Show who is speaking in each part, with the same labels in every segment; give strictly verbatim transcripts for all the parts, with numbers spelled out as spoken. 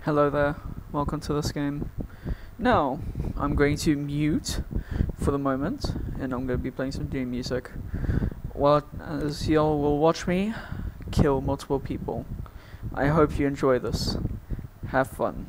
Speaker 1: Hello there, welcome to this game. Now, I'm going to mute for the moment, and I'm going to be playing some dream music. Well, as y'all will watch me kill multiple people. I hope you enjoy this. Have fun.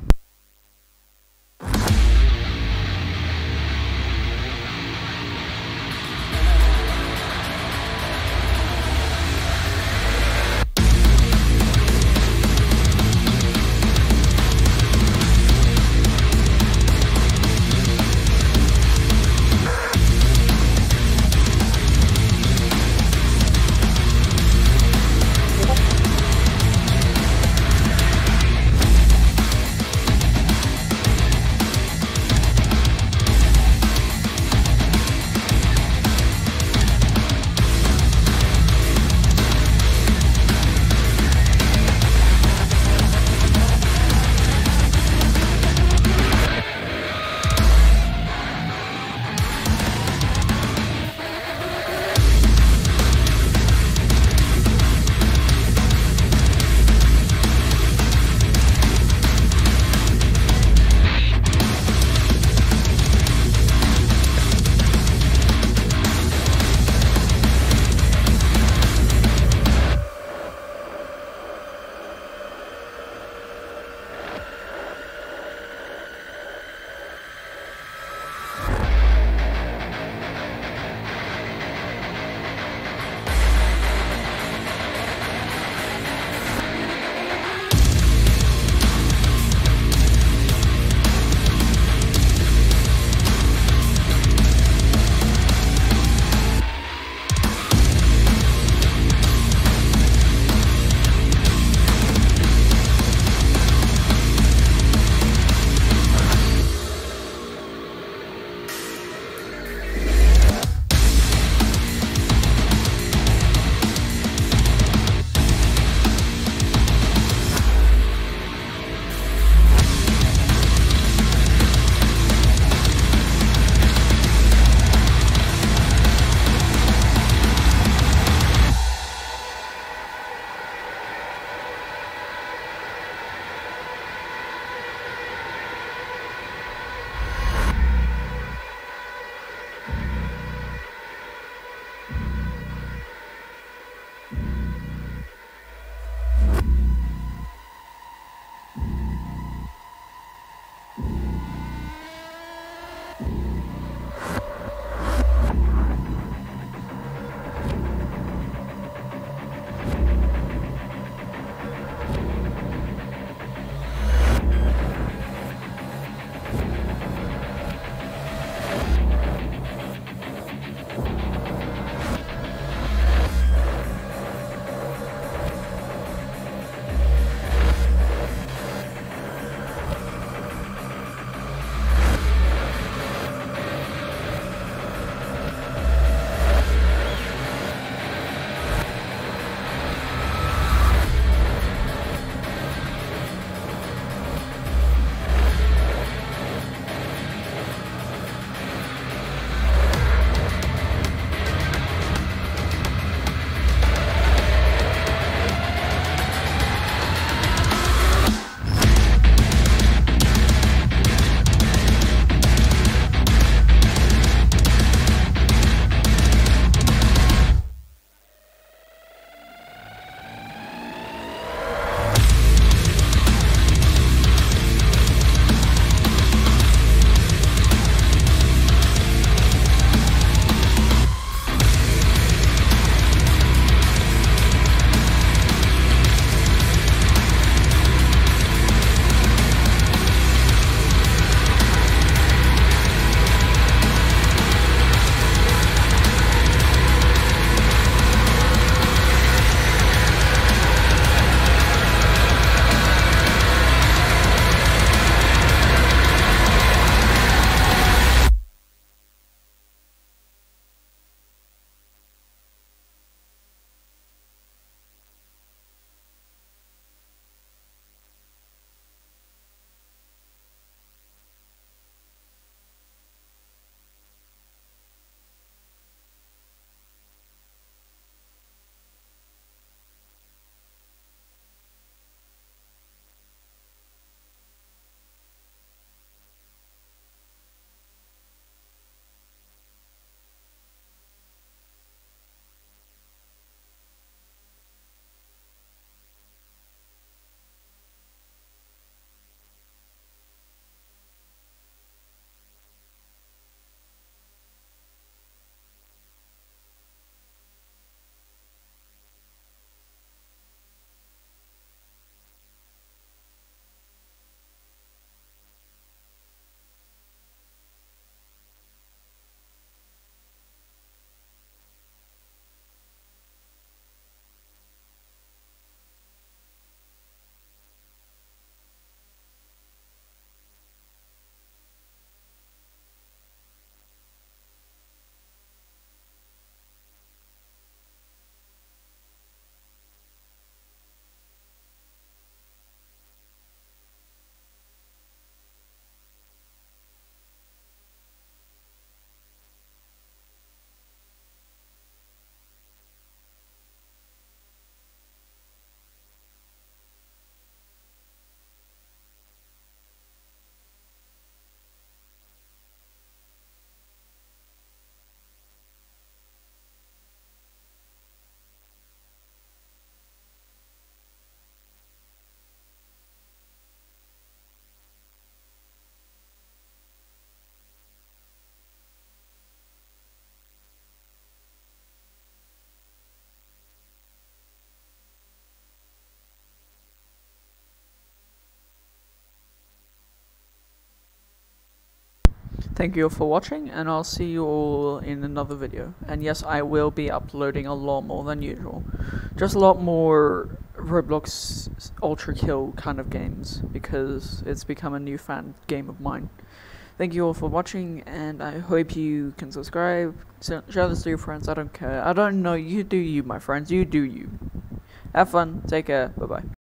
Speaker 1: Thank you all for watching, and I'll see you all in another video. And yes, I will be uploading a lot more than usual. Just a lot more Roblox Ultra Kill kind of games, because it's become a new fan game of mine. Thank you all for watching, and I hope you can subscribe, share this to your friends. I don't care. I don't know. You do you, my friends. You do you. Have fun. Take care. Bye bye.